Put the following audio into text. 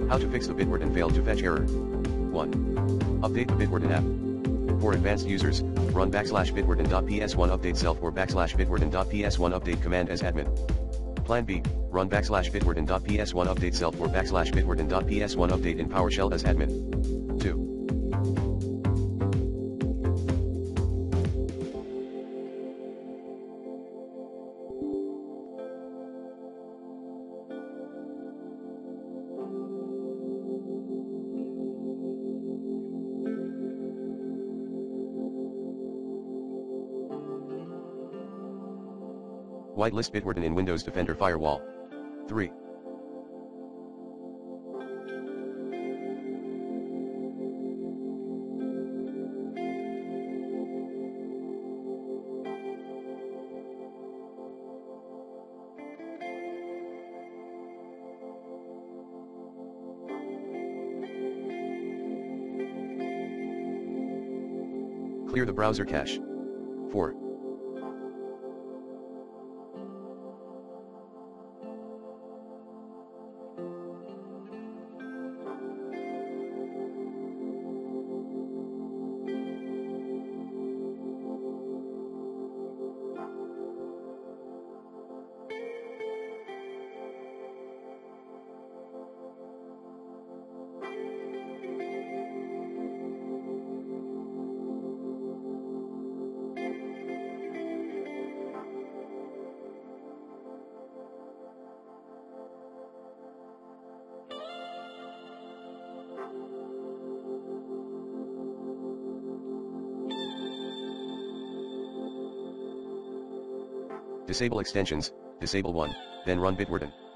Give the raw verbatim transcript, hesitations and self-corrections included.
How to fix the Bitwarden failed to fetch error. one. Update the Bitwarden app. For advanced users, run backslash bitwarden.ps one update self or backslash bitwarden.ps one update command as admin. Plan B, run backslash bitwarden.ps one update self or backslash bitwarden.ps one update in PowerShell as admin. two. Whitelist Bitwarden in Windows Defender Firewall. three. Clear the browser cache. four. Disable extensions, disable one, then run Bitwarden.